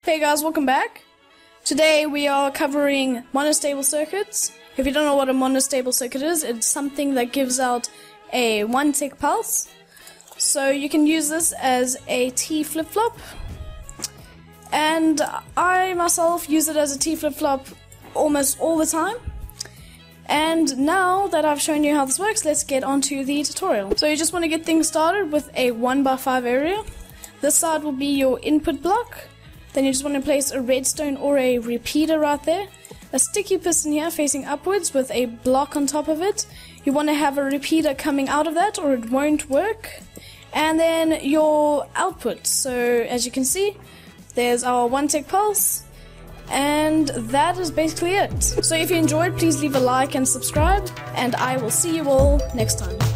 Hey guys, welcome back. Today we are covering monostable circuits. If you don't know what a monostable circuit is, it's something that gives out a 1 tick pulse. So you can use this as a T flip-flop. And I myself use it as a T flip-flop almost all the time. And now that I've shown you how this works, let's get on to the tutorial. So you just want to get things started with a 1x5 area. This side will be your input block. Then you just want to place a redstone or a repeater right there. A sticky piston here facing upwards with a block on top of it. You want to have a repeater coming out of that or it won't work. And then your output. So as you can see, there's our 1 tick pulse. And that is basically it. So if you enjoyed, please leave a like and subscribe. And I will see you all next time.